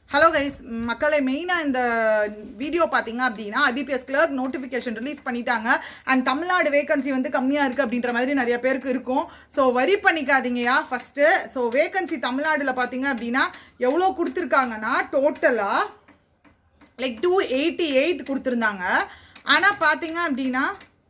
Hello guys, மக்களே மெயினா இந்த வீடியோ பாத்தீங்க அப்படினா Ibps Clerk notification ரிலீஸ் பண்ணிட்டாங்க and தமிழ்நாடு வேகன்சி வந்து கம்மியா இருக்கு அப்படின்ற மாதிரி நிறைய பேருக்கு இருக்கும் சோ வரி பண்ணிக்காதீங்கயா ஃபர்ஸ்ட் சோ வேகன்சி தமிழ்நாடுல பாத்தீங்க அப்படினா எவ்வளவு கொடுத்திருக்காங்கன்னா டோட்டலா லைக் 288 கொடுத்திருந்தாங்க ஆனா பாத்தீங்க அப்படினா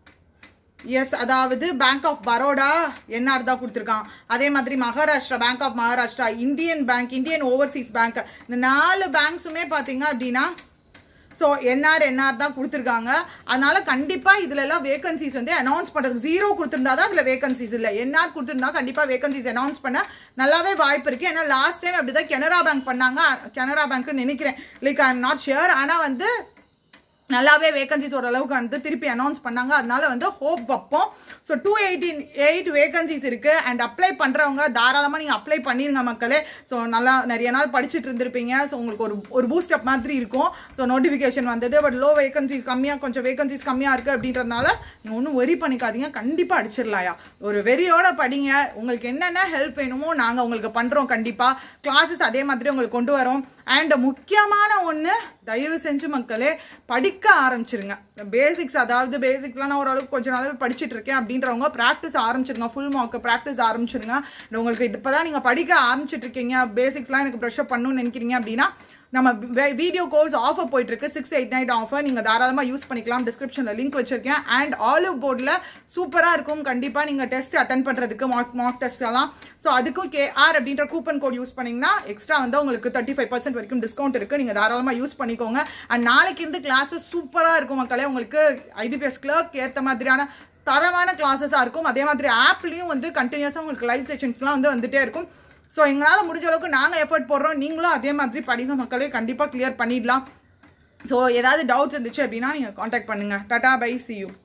Yes, அதாவது Bank of Baroda NR தான் கொடுத்திருக்கான் அதே மாதிரி Maharashtra Bank of Maharashtra Indian Bank Indian Overseas Bank இந்த நாலு பேங்க்ஸுமே பாத்தீங்க அப்படினா சோ NR தான் கொடுத்திருக்காங்க அதனால கண்டிப்பா இதுல எல்லாம் வேகன்சிஸ் வந்து அனௌன்ஸ் பண்றது ஜீரோ கொடுத்திருந்தா தான் அதுல வேகன்சிஸ் இல்ல NR கொடுத்திருந்தா கண்டிப்பா வேகன்சிஸ் அனௌன்ஸ் பண்ண நல்லாவே வாய்ப்பு இருக்கு ஏன்னா லாஸ்ட் டைம் அப்படிதான் கனரா பேங்க் பண்ணாங்க கனரா பேங்க்னு நினைக்கிறேன் like I am not sure ஆனா வந்து நல்லாவே வேகன்சிஸ் ஓரளவுக்கு வந்து திருப்பி அனௌன்ஸ் பண்ணாங்க அதனால வந்து ஹோப் வைப்போம் ஸோ 288 வேகன்சிஸ் இருக்கு அண்ட் அப்ளை பண்றவங்க தாராளமாக நீங்கள் அப்ளை பண்ணிருங்க மக்களே ஸோ நல்லா நிறைய நாள் படிச்சுட்டு இருந்திருப்பீங்க ஸோ உங்களுக்கு ஒரு பூஸ்ட் அப் மாதிரி இருக்கும் ஸோ நோட்டிஃபிகேஷன் வந்தது பட் லோ வேகன்சிஸ் கம்மியாக கொஞ்சம் வேகன்சிஸ் கம்மியாக இருக்குது அப்படின்றதுனால நீங்கள் ஒன்றும் வெரி பண்ணிக்காதீங்க கண்டிப்பாக அடிச்சிடலாயா ஒரு வெறியோட படிங்க உங்களுக்கு என்னென்ன ஹெல்ப் வேணுமோ நாங்கள் உங்களுக்கு பண்ணுறோம் கண்டிப்பாக கிளாஸஸ் அதே மாதிரி உங்களுக்கு கொண்டு வரோம் அண்ட் முக்கியமான ஒன்று தயவு செஞ்சு மக்களே படிக்க ஆரம்பிச்சிருங்க பேசிக்ஸ் அதாவது பேசிக்ஸ்லாம் நான் ஓரளவுக்கு கொஞ்சம் நாளாவே படிச்சுட்டு இருக்கேன் அப்படின்றவங்க ப்ராக்டிஸ் ஆரம்பிச்சிருங்க ஃபுல் மார்க் ப்ராக்டிஸ் ஆரம்பிச்சிருங்க உங்களுக்கு இப்போதான் நீங்கள் படிக்க ஆரம்பிச்சிட்டு இருக்கீங்க பேசிக்ஸ்லாம் எனக்கு ப்ரெஷ்அப் பண்ணணும்னு நினைக்கிறீங்க அப்படின்னா நம்ம வீடியோ கோர்ஸ் ஆஃபர் போயிட்டு இருக்கு 689 ஆஃபர் நீங்க தாராளமா யூஸ் பண்ணிக்கலாம் டிஸ்கிரிப்ஷன்ல லிங்க் வச்சிருக்கேன் அண்ட் ஆலிவ் போர்ட்ல சூப்பரா இருக்கும் கண்டிப்பா நீங்க டெஸ்ட் அட்டெண்ட் பண்றதுக்கு மார்க் டெஸ்ட் எல்லாம் ஸோ அதுக்கும் KR அப்படின்ற கூப்பன் கோட் யூஸ் பண்ணீங்கன்னா எக்ஸ்ட்ரா வந்து உங்களுக்கு 35% வரைக்கும் டிஸ்கவுண்ட் இருக்கு நீங்க தாராளமா யூஸ் பண்ணிக்கோங்க அண்ட் நாளைக்கு இருந்து கிளாஸஸ் சூப்பரா இருக்கும் மக்களே உங்களுக்கு Ibps Clerk ஏத்த மாதிரியான தரமான கிளாஸஸா இருக்கும் அதே மாதிரி ஆப்லயும் வந்து கண்டினியூஸா உங்களுக்கு லைவ் செஷன்ஸ்லாம் வந்துட்டே இருக்கும் ஸோ எங்களால் முடிஞ்ச அளவுக்கு நாங்கள் எஃபர்ட் போடுறோம் நீங்களும் அதே மாதிரி படிங்க மக்களே கண்டிப்பாக கிளியர் பண்ணிடலாம் ஸோ ஏதாவது டவுட்ஸ் இருந்துச்சு அப்படின்னா நீங்கள் காண்டாக்ட் பண்ணுங்கள் டாடா பை see you